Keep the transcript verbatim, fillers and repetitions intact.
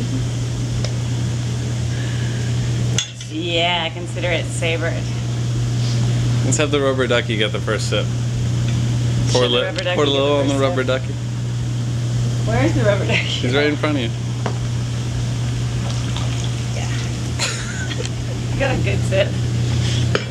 Yeah, I consider it Sabrage. Let's have the rubber ducky get the first sip. Pour, Should the li rubber ducky pour a get the little on the first rubber sip? ducky. Where's the rubber ducky? She's right in front of you. Yeah. You got a good sip.